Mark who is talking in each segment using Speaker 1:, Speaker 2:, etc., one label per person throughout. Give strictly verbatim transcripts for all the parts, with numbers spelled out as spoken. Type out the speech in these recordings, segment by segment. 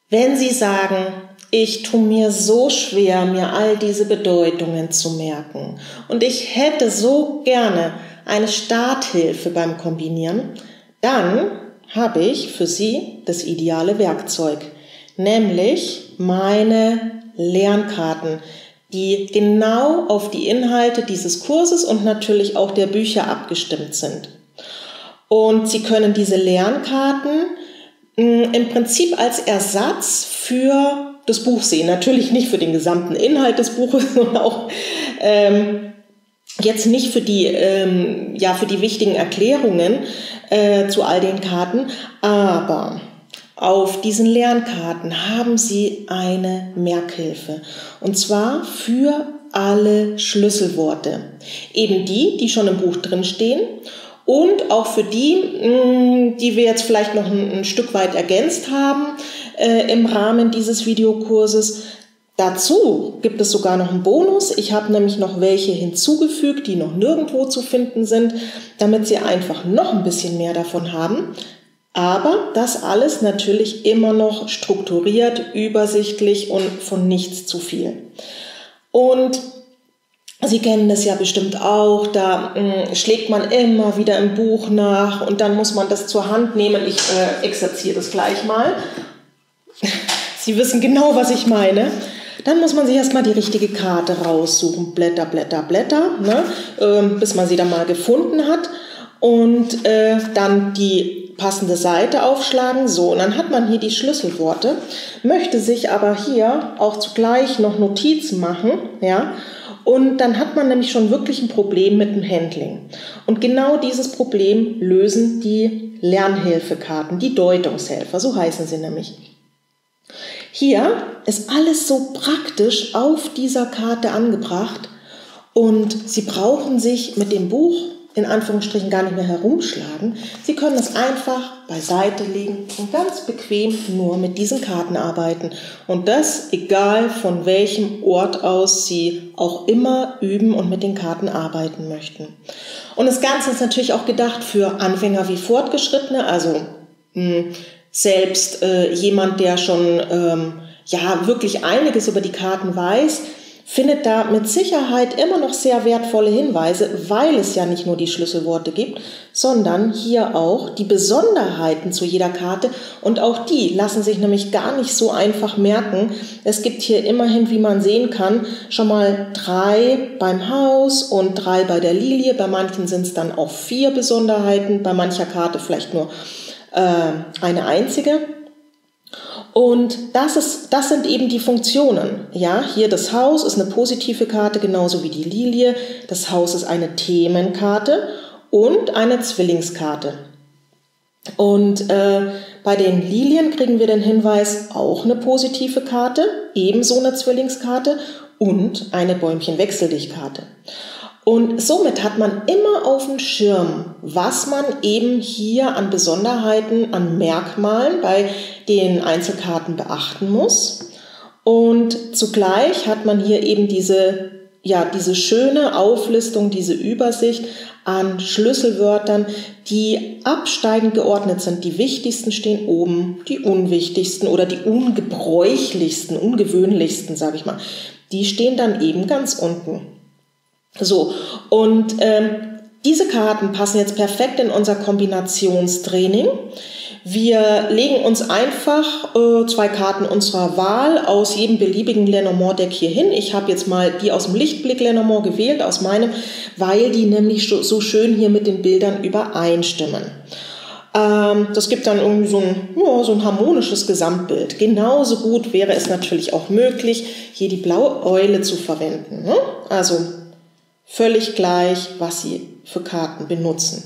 Speaker 1: Wenn Sie sagen, ich tue mir so schwer, mir all diese Bedeutungen zu merken und ich hätte so gerne eine Starthilfe beim Kombinieren, dann habe ich für Sie das ideale Werkzeug, nämlich meine Lernkarten, die genau auf die Inhalte dieses Kurses und natürlich auch der Bücher abgestimmt sind. Und Sie können diese Lernkarten mh, im Prinzip als Ersatz für das Buch sehen. Natürlich nicht für den gesamten Inhalt des Buches, sondern auch ähm, jetzt nicht für die, ähm, ja, für die wichtigen Erklärungen äh, zu all den Karten, aber auf diesen Lernkarten haben Sie eine Merkhilfe, und zwar für alle Schlüsselworte. Eben die, die schon im Buch drinstehen, und auch für die, die wir jetzt vielleicht noch ein, ein Stück weit ergänzt haben äh, im Rahmen dieses Videokurses. Dazu gibt es sogar noch einen Bonus. Ich habe nämlich noch welche hinzugefügt, die noch nirgendwo zu finden sind, damit Sie einfach noch ein bisschen mehr davon haben. Aber das alles natürlich immer noch strukturiert, übersichtlich und von nichts zu viel. Und Sie kennen das ja bestimmt auch, da mh, schlägt man immer wieder im Buch nach und dann muss man das zur Hand nehmen. Ich äh, exerziere das gleich mal. Sie wissen genau, was ich meine. Dann muss man sich erstmal die richtige Karte raussuchen. Blätter, Blätter, Blätter, ne? ähm, bis man sie dann mal gefunden hat. Und äh, dann die passende Seite aufschlagen. So, und dann hat man hier die Schlüsselworte, möchte sich aber hier auch zugleich noch Notizen machen, ja. Und dann hat man nämlich schon wirklich ein Problem mit dem Handling. Und genau dieses Problem lösen die Lernhilfekarten, die Deutungshelfer, so heißen sie nämlich. Hier ist alles so praktisch auf dieser Karte angebracht und Sie brauchen sich mit dem Buch in Anführungsstrichen gar nicht mehr herumschlagen. Sie können es einfach beiseite legen und ganz bequem nur mit diesen Karten arbeiten. Und das egal von welchem Ort aus Sie auch immer üben und mit den Karten arbeiten möchten. Und das Ganze ist natürlich auch gedacht für Anfänger wie Fortgeschrittene, also mh, selbst äh, jemand, der schon ähm, ja wirklich einiges über die Karten weiß, findet da mit Sicherheit immer noch sehr wertvolle Hinweise, weil es ja nicht nur die Schlüsselworte gibt, sondern hier auch die Besonderheiten zu jeder Karte, und auch die lassen sich nämlich gar nicht so einfach merken. Es gibt hier immerhin, wie man sehen kann, schon mal drei beim Haus und drei bei der Lilie. Bei manchen sind es dann auch vier Besonderheiten, bei mancher Karte vielleicht nur äh, eine einzige. Und das ist, das sind eben die Funktionen. Ja, hier das Haus ist eine positive Karte, genauso wie die Lilie. Das Haus ist eine Themenkarte und eine Zwillingskarte. Und äh, bei den Lilien kriegen wir den Hinweis, auch eine positive Karte, ebenso eine Zwillingskarte und eine Bäumchen-Wechseldichtkarte. Und somit hat man immer auf dem Schirm, was man eben hier an Besonderheiten, an Merkmalen bei den Einzelkarten beachten muss. Und zugleich hat man hier eben diese, ja, diese schöne Auflistung, diese Übersicht an Schlüsselwörtern, die absteigend geordnet sind. Die wichtigsten stehen oben, die unwichtigsten oder die ungebräuchlichsten, ungewöhnlichsten, sage ich mal, die stehen dann eben ganz unten. So, und ähm, diese Karten passen jetzt perfekt in unser Kombinationstraining. Wir legen uns einfach äh, zwei Karten unserer Wahl aus jedem beliebigen Lenormand-Deck hier hin. Ich habe jetzt mal die aus dem Lichtblick Lenormand gewählt, aus meinem, weil die nämlich so schön hier mit den Bildern übereinstimmen. Ähm, das gibt dann irgendwie so ein, ja, so ein harmonisches Gesamtbild. Genauso gut wäre es natürlich auch möglich, hier die blaue Eule zu verwenden, ne? Also völlig gleich, was Sie für Karten benutzen.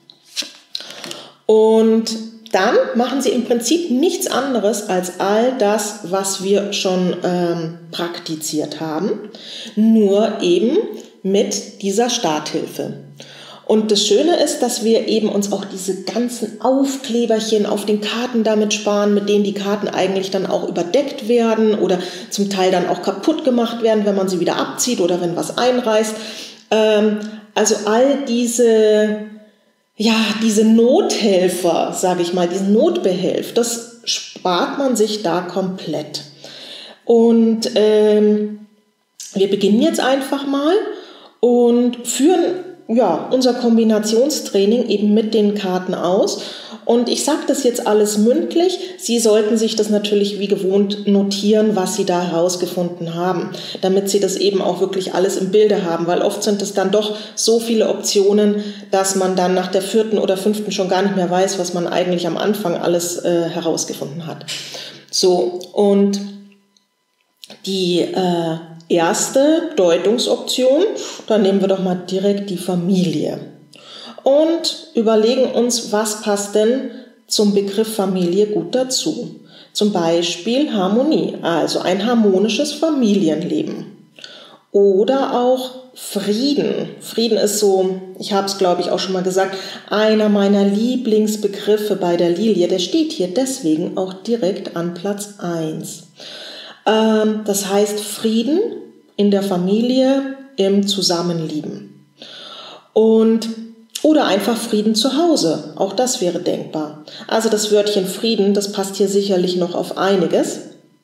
Speaker 1: Und dann machen Sie im Prinzip nichts anderes als all das, was wir schon ähm, praktiziert haben, nur eben mit dieser Starthilfe. Und das Schöne ist, dass wir eben uns auch diese ganzen Aufkleberchen auf den Karten damit sparen, mit denen die Karten eigentlich dann auch überdeckt werden oder zum Teil dann auch kaputt gemacht werden, wenn man sie wieder abzieht oder wenn was einreißt. Also all diese, ja, diese Nothelfer, sage ich mal, diesen Notbehelf, das spart man sich da komplett. Und ähm, wir beginnen jetzt einfach mal und führen ja, unser Kombinationstraining eben mit den Karten aus. Und ich sage das jetzt alles mündlich. Sie sollten sich das natürlich wie gewohnt notieren, was Sie da herausgefunden haben, damit Sie das eben auch wirklich alles im Bilde haben, weil oft sind es dann doch so viele Optionen, dass man dann nach der vierten oder fünften schon gar nicht mehr weiß, was man eigentlich am Anfang alles äh, herausgefunden hat. So, und die äh, erste Deutungsoption, dann nehmen wir doch mal direkt die Familie und überlegen uns, was passt denn zum Begriff Familie gut dazu. Zum Beispiel Harmonie, also ein harmonisches Familienleben. Oder auch Frieden. Frieden ist so, ich habe es glaube ich auch schon mal gesagt, einer meiner Lieblingsbegriffe bei der Lilie. Der steht hier deswegen auch direkt an Platz eins. Ähm, das heißt Frieden in der Familie, im Zusammenleben. Und oder einfach Frieden zu Hause, auch das wäre denkbar. Also das Wörtchen Frieden, das passt hier sicherlich noch auf einiges.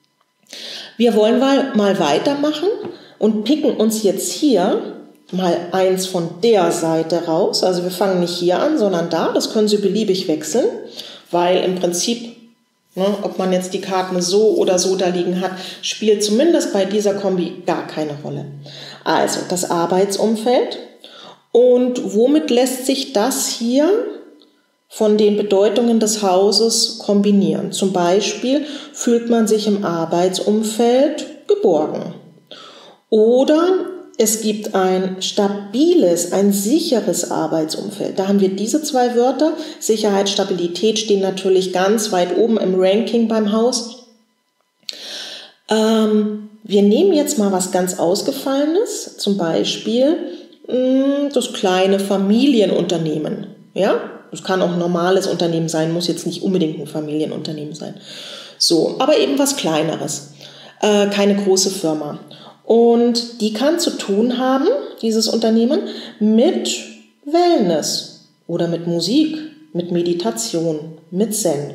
Speaker 1: Wir wollen mal, mal weitermachen und picken uns jetzt hier mal eins von der Seite raus. Also wir fangen nicht hier an, sondern da. Das können Sie beliebig wechseln, weil im Prinzip, ne, ob man jetzt die Karten so oder so da liegen hat, spielt zumindest bei dieser Kombi gar keine Rolle. Also das Arbeitsumfeld. Und womit lässt sich das hier von den Bedeutungen des Hauses kombinieren? Zum Beispiel fühlt man sich im Arbeitsumfeld geborgen. Oder es gibt ein stabiles, ein sicheres Arbeitsumfeld. Da haben wir diese zwei Wörter. Sicherheit, Stabilität stehen natürlich ganz weit oben im Ranking beim Haus. Ähm, wir nehmen jetzt mal was ganz Ausgefallenes, zum Beispiel das kleine Familienunternehmen. Ja, das kann auch ein normales Unternehmen sein, muss jetzt nicht unbedingt ein Familienunternehmen sein. So, aber eben was Kleineres, äh, keine große Firma. Und die kann zu tun haben, dieses Unternehmen, mit Wellness oder mit Musik, mit Meditation, mit Zen.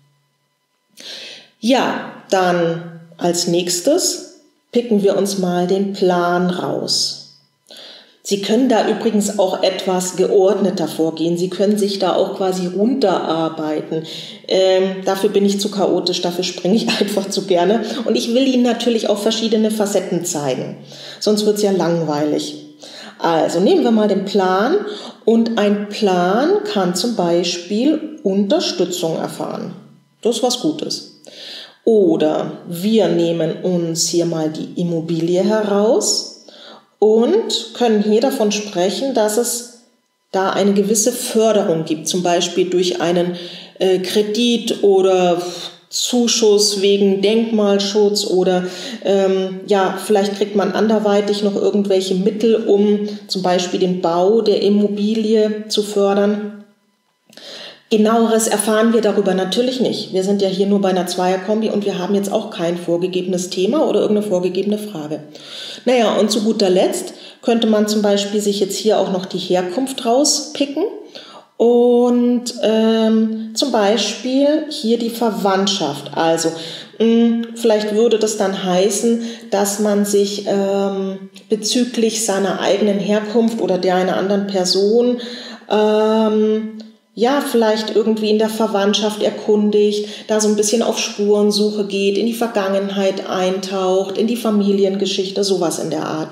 Speaker 1: Ja, dann als nächstes picken wir uns mal den Plan raus. Sie können da übrigens auch etwas geordneter vorgehen. Sie können sich da auch quasi runterarbeiten. Ähm, dafür bin ich zu chaotisch, dafür springe ich einfach zu gerne. Und ich will Ihnen natürlich auch verschiedene Facetten zeigen. Sonst wird es ja langweilig. Also nehmen wir mal den Plan. Und ein Plan kann zum Beispiel Unterstützung erfahren. Das ist was Gutes. Oder wir nehmen uns hier mal die Immobilie heraus und können hier davon sprechen, dass es da eine gewisse Förderung gibt, zum Beispiel durch einen äh, Kredit oder Zuschuss wegen Denkmalschutz oder ähm, ja, vielleicht kriegt man anderweitig noch irgendwelche Mittel, um zum Beispiel den Bau der Immobilie zu fördern. Genaueres erfahren wir darüber natürlich nicht. Wir sind ja hier nur bei einer Zweierkombi und wir haben jetzt auch kein vorgegebenes Thema oder irgendeine vorgegebene Frage. Naja, und zu guter Letzt könnte man zum Beispiel sich jetzt hier auch noch die Herkunft rauspicken und ähm, zum Beispiel hier die Verwandtschaft. Also mh, vielleicht würde das dann heißen, dass man sich ähm, bezüglich seiner eigenen Herkunft oder der einer anderen Person ähm, ja, vielleicht irgendwie in der Verwandtschaft erkundigt, da so ein bisschen auf Spurensuche geht, in die Vergangenheit eintaucht, in die Familiengeschichte, sowas in der Art.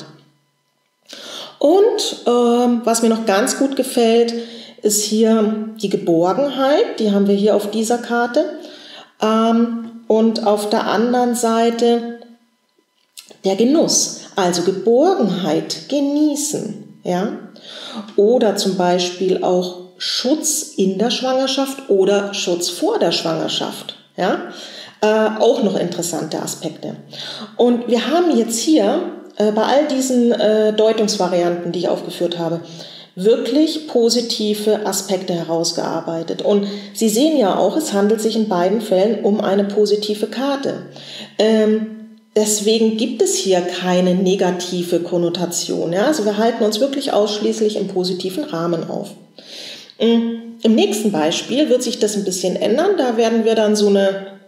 Speaker 1: Und ähm, was mir noch ganz gut gefällt, ist hier die Geborgenheit, die haben wir hier auf dieser Karte. Ähm, und auf der anderen Seite der Genuss, also Geborgenheit, genießen, ja. Oder zum Beispiel auch Schutz in der Schwangerschaft oder Schutz vor der Schwangerschaft. Ja? Äh, auch noch interessante Aspekte. Und wir haben jetzt hier äh, bei all diesen äh, Deutungsvarianten, die ich aufgeführt habe, wirklich positive Aspekte herausgearbeitet. Und Sie sehen ja auch, es handelt sich in beiden Fällen um eine positive Karte. Ähm, Deswegen gibt es hier keine negative Konnotation. Ja? Also wir halten uns wirklich ausschließlich im positiven Rahmen auf. Im nächsten Beispiel wird sich das ein bisschen ändern. Da werden wir dann so eine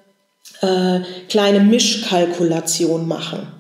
Speaker 1: äh, kleine Mischkalkulation machen.